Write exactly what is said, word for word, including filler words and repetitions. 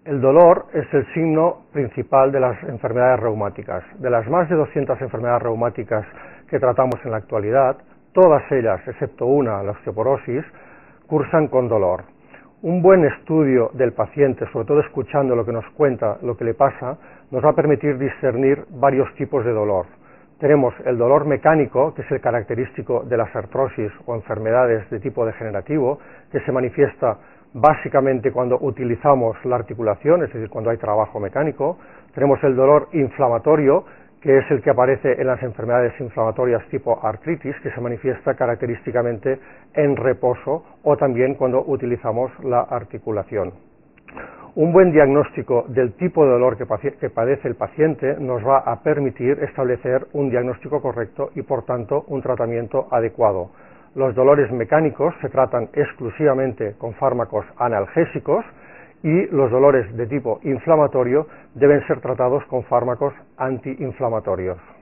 El dolor es el signo principal de las enfermedades reumáticas. De las más de doscientas enfermedades reumáticas que tratamos en la actualidad, todas ellas, excepto una, la osteoporosis, cursan con dolor. Un buen estudio del paciente, sobre todo escuchando lo que nos cuenta, lo que le pasa, nos va a permitir discernir varios tipos de dolor. Tenemos el dolor mecánico, que es el característico de las artrosis o enfermedades de tipo degenerativo, que se manifiesta básicamente cuando utilizamos la articulación, es decir, cuando hay trabajo mecánico. Tenemos el dolor inflamatorio, que es el que aparece en las enfermedades inflamatorias tipo artritis, que se manifiesta característicamente en reposo o también cuando utilizamos la articulación. Un buen diagnóstico del tipo de dolor que, que padece el paciente nos va a permitir establecer un diagnóstico correcto y, por tanto, un tratamiento adecuado. Los dolores mecánicos se tratan exclusivamente con fármacos analgésicos y los dolores de tipo inflamatorio deben ser tratados con fármacos antiinflamatorios.